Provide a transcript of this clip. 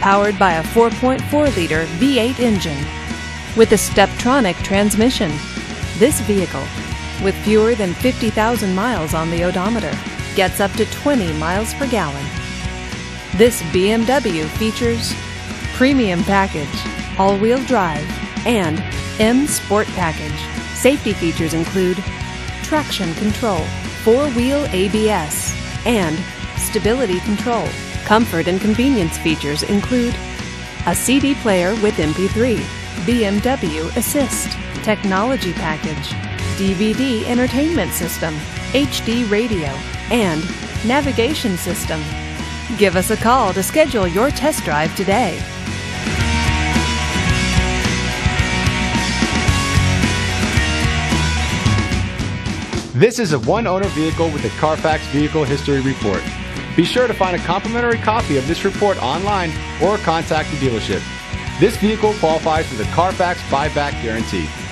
powered by a 4.4-liter V8 engine with a Steptronic transmission. This vehicle, with fewer than 50,000 miles on the odometer, gets up to 20 miles per gallon. This BMW features Premium Package, all-wheel drive, and M Sport Package. Safety features include traction control, 4-wheel ABS, and stability control. Comfort and convenience features include a CD player with MP3, BMW Assist, technology package, DVD entertainment system, HD radio, and navigation system. Give us a call to schedule your test drive today. This is a one-owner vehicle with a Carfax Vehicle History Report. Be sure to find a complimentary copy of this report online or contact the dealership. This vehicle qualifies for the Carfax Buyback Guarantee.